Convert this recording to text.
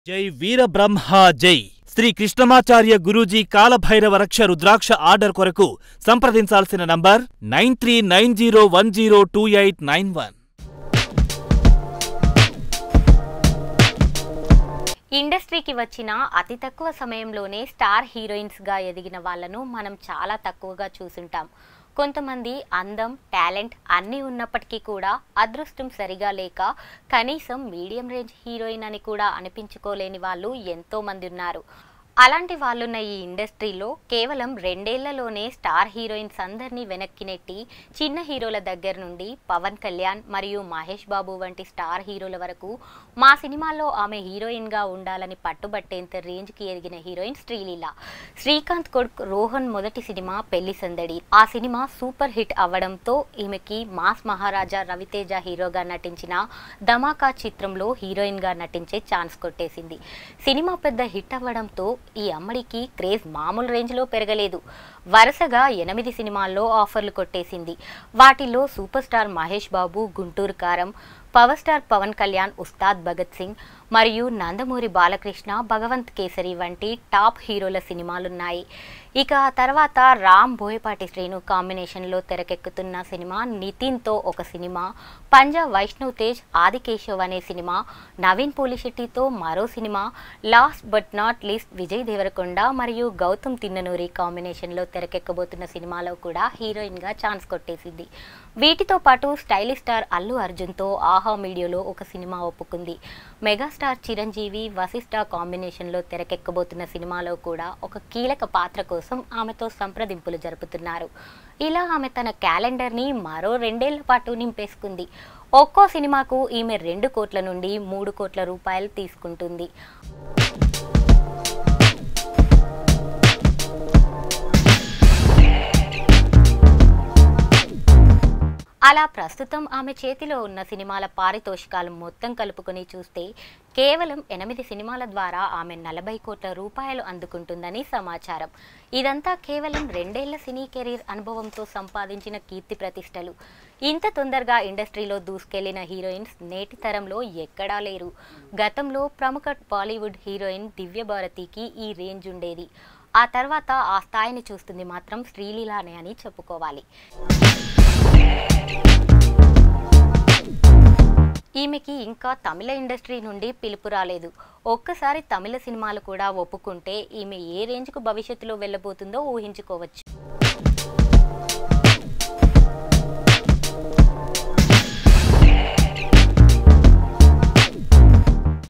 జై వీర బ్రహ్మ జై శ్రీ కృష్ణమాచార్య గురూజీ కాలభైరవ రక్ష రుద్రాక్ష ఆర్డర్ కొరకు సంప్రదించాల్సిన నంబర్ 9390102891. ఇండస్ట్రీకి వచ్చిన అతి తక్కువ సమయంలోనే స్టార్ హీరోయిన్స్ గా ఎదిగిన వాళ్ళను మనం చాలా తక్కువగా చూసుంటాం. కొంతమంది అందం, టాలెంట్ అన్నీ ఉన్నప్పటికీ కూడా అదృష్టం సరిగా లేక కనీసం మీడియం రేంజ్ హీరోయిన్ అని కూడా అనిపించుకోలేని వాళ్ళు ఎంతో మంది ఉన్నారు. అలాంటి వాళ్ళున్న ఈ ఇండస్ట్రీలో కేవలం 2 ఏళ్లలోనే స్టార్ హీరోయిన్స్ అందరినీ వెనక్కి నెట్టి చిన్న హీరోల దగ్గర నుండి పవన్ కళ్యాణ్ మరియు మహేష్ బాబు వంటి స్టార్ హీరోల వరకు మా సినిమాల్లో ఆమె హీరోయిన్గా ఉండాలని పట్టుబట్టేంత రేంజ్కి ఎదిగిన హీరోయిన్ శ్రీలీల. శ్రీకాంత్ కొడుకు రోహన్ మొదటి సినిమా పెళ్లి సందడి. ఆ సినిమా సూపర్ హిట్ అవ్వడంతో ఈమెకి మాస్ మహారాజా రవితేజ హీరోగా నటించిన ధమాకా చిత్రంలో హీరోయిన్గా నటించే ఛాన్స్ కొట్టేసింది. సినిమా పెద్ద హిట్ అవ్వడంతో ఈ అమ్మడికి క్రేజ్ మామూలు రేంజ్లో పెరగలేదు. వరుసగా 8 సినిమాల్లో ఆఫర్లు కొట్టేసింది. వాటిలో super star Mahesh Babu Guntur Kaaram, power star Pawan Kalyan Ustaad Bhagat Singh మరియు నందమూరి బాలకృష్ణ భగవంత్ కేసరి వంటి టాప్ హీరోల సినిమాలున్నాయి. ఇక తర్వాత రామ్ బోయపాటి శ్రీను కాంబినేషన్లో తెరకెక్కుతున్న సినిమా నితిన్తో ఒక సినిమా, పంజాబ్ వైష్ణవ్ తేజ్ ఆదికేశవ్ అనే సినిమా, నవీన్ పోలిశెట్టితో మరో సినిమా, last but not least Vijay Deverakonda మరియు గౌతమ్ తిన్ననూరి కాంబినేషన్లో తెరకెక్కబోతున్న సినిమాలో కూడా హీరోయిన్గా ఛాన్స్ కొట్టేసింది. వీటితో పాటు స్టైలిష్ స్టార్ అల్లు అర్జున్తో ఆహా మీడియాలో ఒక సినిమా ఒప్పుకుంది. మెగాస్టార్ చిరంజీవి వశిష్ఠ కాంబినేషన్లో తెరకెక్కబోతున్న సినిమాలో కూడా ఒక కీలక పాత్ర కోసం ఆమెతో సంప్రదింపులు జరుపుతున్నారు. ఇలా ఆమె తన క్యాలెండర్ని మరో 2 ఏళ్ల పాటు నింపేసుకుంది. ఒక్కో సినిమాకు ఈమె 2 కోట్ల నుండి 3 కోట్ల రూపాయలు తీసుకుంటుంది. అలా ప్రస్తుతం ఆమె చేతిలో ఉన్న సినిమాల పారితోషికాలు మొత్తం కలుపుకొని చూస్తే కేవలం 8 సినిమాల ద్వారా ఆమె 40 కోట్ల రూపాయలు అందుకుంటుందని సమాచారం. ఇదంతా కేవలం 2 ఏళ్ల సినీ కెరీర్ అనుభవంతో సంపాదించిన కీర్తి ప్రతిష్టలు. ఇంత తొందరగా ఇండస్ట్రీలో దూసుకెళ్లిన హీరోయిన్స్ నేటి తరంలో ఎక్కడా లేరు. గతంలో ప్రముఖ బాలీవుడ్ హీరోయిన్ దివ్యభారతికి ఈ రేంజ్ ఉండేది. ఆ తర్వాత ఆ స్థాయిని చూస్తుంది మాత్రం శ్రీలీలానే అని చెప్పుకోవాలి. ఈమెకి ఇంకా తమిళ ఇండస్ట్రీ నుండి పిలుపు రాలేదు. ఒక్కసారి తమిళ సినిమాలు కూడా ఒప్పుకుంటే ఈమె ఏ రేంజ్కు భవిష్యత్తులో వెళ్ళబోతుందో ఊహించుకోవచ్చు.